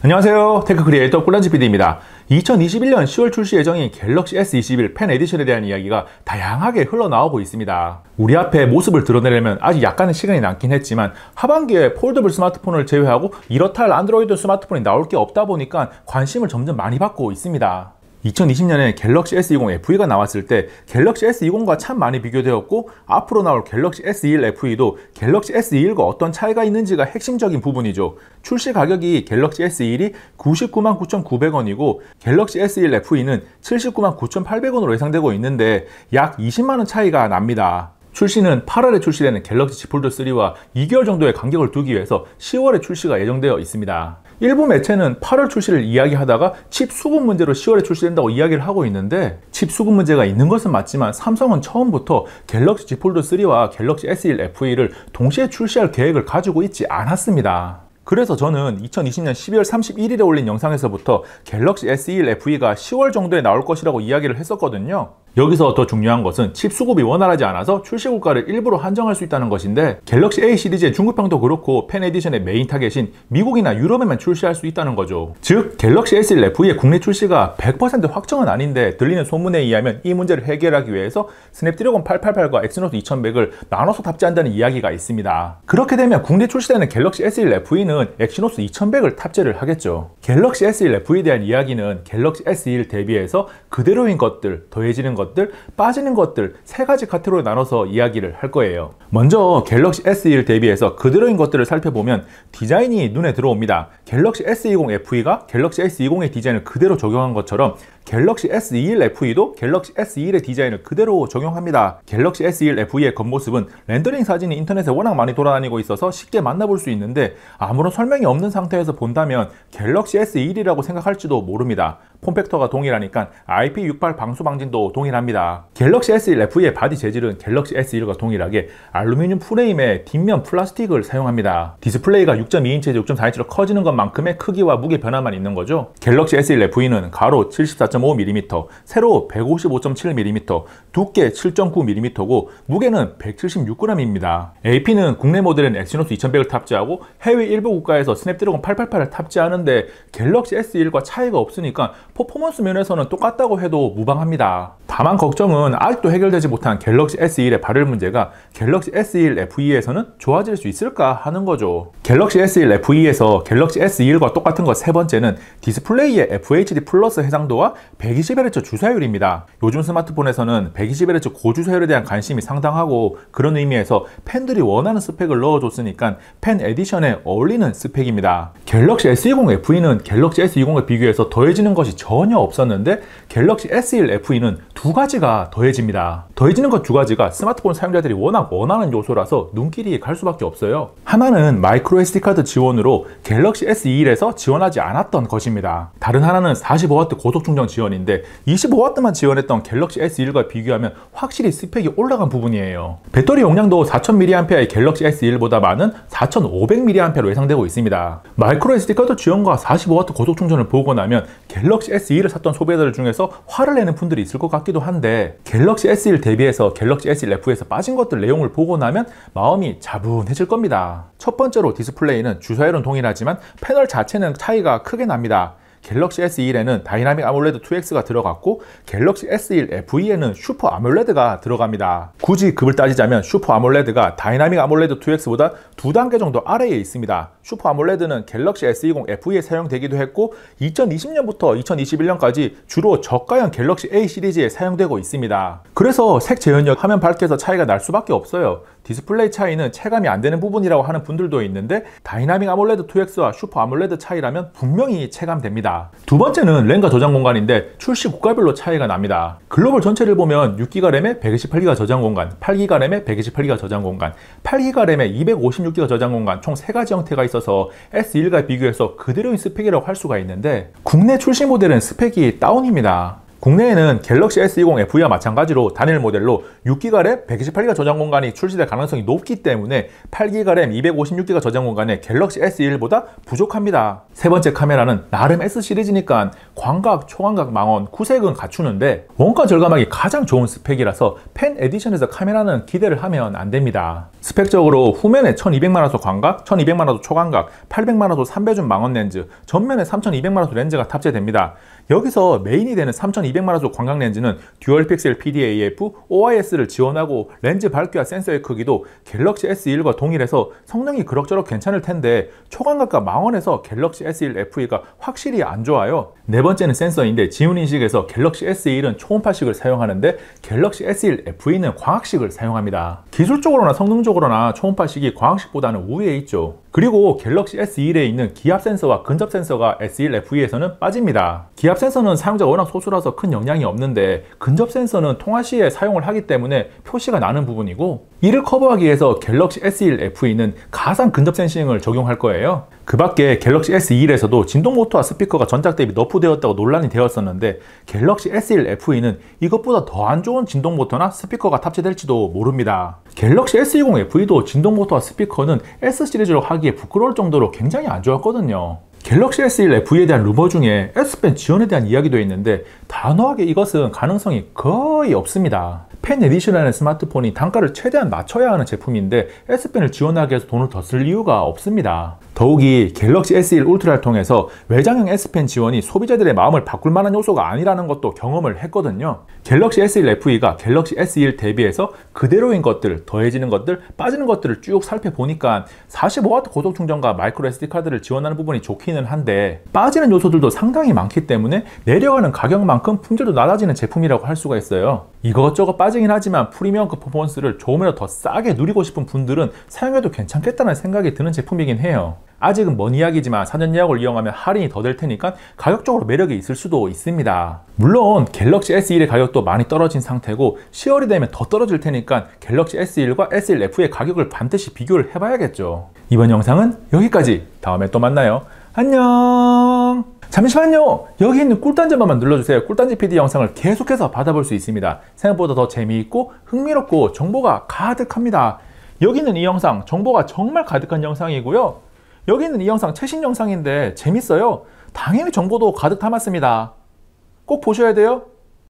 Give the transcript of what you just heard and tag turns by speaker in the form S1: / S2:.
S1: 안녕하세요. 테크 크리에이터 꿀란지 PD입니다. 2021년 10월 출시 예정인 갤럭시 S21 펜 에디션에 대한 이야기가 다양하게 흘러나오고 있습니다. 우리 앞에 모습을 드러내려면 아직 약간의 시간이 남긴 했지만 하반기에 폴더블 스마트폰을 제외하고 이렇다 할 안드로이드 스마트폰이 나올 게 없다 보니까 관심을 점점 많이 받고 있습니다. 2020년에 갤럭시 S20 FE가 나왔을 때 갤럭시 S20과 참 많이 비교되었고, 앞으로 나올 갤럭시 S21 FE도 갤럭시 S21과 어떤 차이가 있는지가 핵심적인 부분이죠. 출시 가격이 갤럭시 S21이 999,900원이고 갤럭시 S21 FE는 799,9,800원으로 예상되고 있는데 약 20만원 차이가 납니다. 출시는 8월에 출시되는 갤럭시 Z 폴드 3와 2개월 정도의 간격을 두기 위해서 10월에 출시가 예정되어 있습니다. 일부 매체는 8월 출시를 이야기하다가 칩 수급 문제로 10월에 출시된다고 이야기를 하고 있는데, 칩 수급 문제가 있는 것은 맞지만 삼성은 처음부터 갤럭시 Z 폴드 3와 갤럭시 S21 FE를 동시에 출시할 계획을 가지고 있지 않았습니다. 그래서 저는 2020년 12월 31일에 올린 영상에서부터 갤럭시 S21 FE가 10월 정도에 나올 것이라고 이야기를 했었거든요. 여기서 더 중요한 것은 칩 수급이 원활하지 않아서 출시 국가를 일부러 한정할 수 있다는 것인데, 갤럭시 A 시리즈의 중국판도 그렇고 펜 에디션의 메인 타겟인 미국이나 유럽에만 출시할 수 있다는 거죠. 즉 갤럭시 S21 FE의 국내 출시가 100% 확정은 아닌데, 들리는 소문에 의하면 이 문제를 해결하기 위해서 스냅드래곤 888과 엑시노스 2100을 나눠서 탑재한다는 이야기가 있습니다. 그렇게 되면 국내 출시되는 갤럭시 S21 FE는 엑시노스 2100을 탑재를 하겠죠. 갤럭시 S21 FE에 대한 이야기는 갤럭시 S21 대비해서 그대로인 것들, 더해지는 것들, 빠지는 것들 세 가지 카테고리로 나눠서 이야기를 할 거예요. 먼저 갤럭시 S21 대비해서 그대로인 것들을 살펴보면 디자인이 눈에 들어옵니다. 갤럭시 S20 FE가 갤럭시 S20의 디자인을 그대로 적용한 것처럼 갤럭시 S21 FE도 갤럭시 S21의 디자인을 그대로 적용합니다. 갤럭시 S21 FE의 겉모습은 렌더링 사진이 인터넷에 워낙 많이 돌아다니고 있어서 쉽게 만나볼 수 있는데, 아무런 설명이 없는 상태에서 본다면 갤럭시 S21이라고 생각할지도 모릅니다. 폼팩터가 동일하니까 IP68 방수 방진도 동일합니다. 갤럭시 S21 FE의 바디 재질은 갤럭시 S21과 동일하게 알루미늄 프레임에 뒷면 플라스틱을 사용합니다. 디스플레이가 6.2인치에서 6.4인치로 커지는 것만큼의 크기와 무게 변화만 있는 거죠. 갤럭시 S21 FE는 가로 74.5mm, 세로 155.7mm, 두께 7.9mm고 무게는 176g입니다. AP는 국내 모델은 엑시노스 2100을 탑재하고 해외 일부 국가에서 스냅드래곤 888을 탑재하는데, 갤럭시 S21과 차이가 없으니까 퍼포먼스 면에서는 똑같다고 해도 무방합니다. 다만 걱정은 아직도 해결되지 못한 갤럭시 S21의 발열 문제가 갤럭시 S21 FE에서는 좋아질 수 있을까 하는 거죠. 갤럭시 S21 FE에서 갤럭시 S21과 똑같은 것 세 번째는 디스플레이의 FHD 플러스 해상도와 120Hz 주사율입니다. 요즘 스마트폰에서는 120Hz 고주사율에 대한 관심이 상당하고, 그런 의미에서 팬들이 원하는 스펙을 넣어줬으니까 펜 에디션에 어울리는 스펙입니다. 갤럭시 S20 FE는 갤럭시 S20에 비교해서 더해지는 것이 전혀 없었는데, 갤럭시 S21 FE는 두 가지가 더해집니다. 더해지는 것 두 가지가 스마트폰 사용자들이 워낙 원하는 요소라서 눈길이 갈 수밖에 없어요. 하나는 마이크로 SD카드 지원으로 갤럭시 S21에서 지원하지 않았던 것입니다. 다른 하나는 45W 고속 충전 지원인데 25W만 지원했던 갤럭시 S21과 비교하면 확실히 스펙이 올라간 부분이에요. 배터리 용량도 4000mAh의 갤럭시 S21보다 많은 4500mAh로 예상되고 있습니다. 마이크로 SD카드 지원과 45W 고속 충전을 보고 나면 갤럭시 S21을 샀던 소비자들 중에서 화를 내는 분들이 있을 것 같기도 한데, 갤럭시 S21 대비해서 갤럭시 S21 FE에서 빠진 것들 내용을 보고 나면 마음이 차분해질 겁니다. 첫 번째로 디스플레이는 주사율은 동일하지만 패널 자체는 차이가 크게 납니다. 갤럭시 S21에는 다이나믹 아몰레드 2X가 들어갔고 갤럭시 S21 FE에는 슈퍼 아몰레드가 들어갑니다. 굳이 급을 따지자면 슈퍼 아몰레드가 다이나믹 아몰레드 2X보다 2단계 정도 아래에 있습니다. 슈퍼 아몰레드는 갤럭시 S20 FE에 사용되기도 했고 2020년부터 2021년까지 주로 저가형 갤럭시 A 시리즈에 사용되고 있습니다. 그래서 색 재현력, 화면 밝기에서 차이가 날 수밖에 없어요. 디스플레이 차이는 체감이 안 되는 부분이라고 하는 분들도 있는데, 다이나믹 아몰레드 2X와 슈퍼 아몰레드 차이라면 분명히 체감됩니다. 두 번째는 램과 저장 공간인데 출시 국가별로 차이가 납니다. 글로벌 전체를 보면 6GB 램에 128GB 저장 공간, 8GB 램에 128GB 저장 공간, 8GB 램에 256GB 저장 공간, 총 3가지 형태가 있어서 S21과 비교해서 그대로인 스펙이라고 할 수가 있는데, 국내 출시 모델은 스펙이 다운입니다. 국내에는 갤럭시 S20 FE와 마찬가지로 단일 모델로 6기가 램, 128기가 저장 공간이 출시될 가능성이 높기 때문에 8기가 램, 256기가 저장 공간의 갤럭시 S21보다 부족합니다. 세 번째 카메라는 나름 S 시리즈니까 광각, 초광각 망원, 구색은 갖추는데 원가 절감하기 가장 좋은 스펙이라서 펜 에디션에서 카메라는 기대를 하면 안 됩니다. 스펙적으로 후면에 1200만화소 광각, 1200만화소 초광각, 800만화소 3배줌 망원 렌즈, 전면에 3200만화소 렌즈가 탑재됩니다. 여기서 메인이 되는 3200만화소 광각 렌즈는 듀얼 픽셀 PDAF, OIS를 지원하고 렌즈 밝기와 센서의 크기도 갤럭시 S21과 동일해서 성능이 그럭저럭 괜찮을 텐데 초광각과 망원에서 갤럭시 S21 FE가 확실히 안 좋아요. 네 번째는 센서인데 지문인식에서 갤럭시 S21은 초음파식을 사용하는데 갤럭시 S21 FE는 광학식을 사용합니다. 기술적으로나 성능적으로나 초음파식이 광학식보다는 우위에 있죠. 그리고 갤럭시 S21에 있는 기압 센서와 근접 센서가 S21 FE에서는 빠집니다. 기압 센서는 사용자가 워낙 소수라서 큰 영향이 없는데 근접 센서는 통화 시에 사용을 하기 때문에 표시가 나는 부분이고 이를 커버하기 위해서 갤럭시 S21 FE는 가상 근접 센싱을 적용할 거예요. 그 밖에 갤럭시 S21에서도 진동 모터와 스피커가 전작 대비 너프되었다고 논란이 되었었는데 갤럭시 S21 FE는 이것보다 더 안 좋은 진동 모터나 스피커가 탑재될지도 모릅니다. 갤럭시 S20 FE도 진동 모터와 스피커는 S 시리즈로 하기에 부끄러울 정도로 굉장히 안 좋았거든요. 갤럭시 S21 FE에 대한 루머 중에 S펜 지원에 대한 이야기도 있는데 단호하게 이것은 가능성이 거의 없습니다. 펜 에디션이라는 스마트폰이 단가를 최대한 낮춰야 하는 제품인데 S펜을 지원하기 위해서 돈을 더 쓸 이유가 없습니다. 더욱이 갤럭시 S21 울트라를 통해서 외장형 S펜 지원이 소비자들의 마음을 바꿀 만한 요소가 아니라는 것도 경험을 했거든요. 갤럭시 S21 FE가 갤럭시 S21 대비해서 그대로인 것들, 더해지는 것들, 빠지는 것들을 쭉 살펴보니까 45W 고속 충전과 마이크로 SD카드를 지원하는 부분이 좋기는 한데 빠지는 요소들도 상당히 많기 때문에 내려가는 가격만큼 품질도 낮아지는 제품이라고 할 수가 있어요. 이것저것 빠지긴 하지만 프리미엄급 퍼포먼스를 조금이라도 더 싸게 누리고 싶은 분들은 사용해도 괜찮겠다는 생각이 드는 제품이긴 해요. 아직은 먼 이야기지만 사전 예약을 이용하면 할인이 더 될 테니까 가격적으로 매력이 있을 수도 있습니다. 물론 갤럭시 S21의 가격도 많이 떨어진 상태고 10월이 되면 더 떨어질 테니까 갤럭시 S21과 S21 FE의 가격을 반드시 비교를 해봐야겠죠. 이번 영상은 여기까지. 다음에 또 만나요. 안녕. 잠시만요. 여기 있는 꿀단지만만 눌러주세요. 꿀단지 PD 영상을 계속해서 받아볼 수 있습니다. 생각보다 더 재미있고 흥미롭고 정보가 가득합니다. 여기 있는 이 영상 정보가 정말 가득한 영상이고요. 여기 있는 이 영상 최신 영상인데 재밌어요. 당연히 정보도 가득 담았습니다. 꼭 보셔야 돼요.